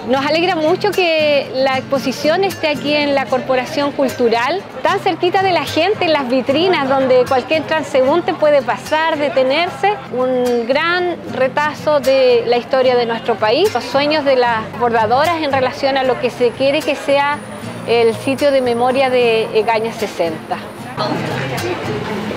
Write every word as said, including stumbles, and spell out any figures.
Nos alegra mucho que la exposición esté aquí en la Corporación Cultural, tan cerquita de la gente, en las vitrinas, donde cualquier transeúnte puede pasar, detenerse. Un gran retazo de la historia de nuestro país, los sueños de las bordadoras en relación a lo que se quiere que sea el sitio de memoria de Egaña sesenta.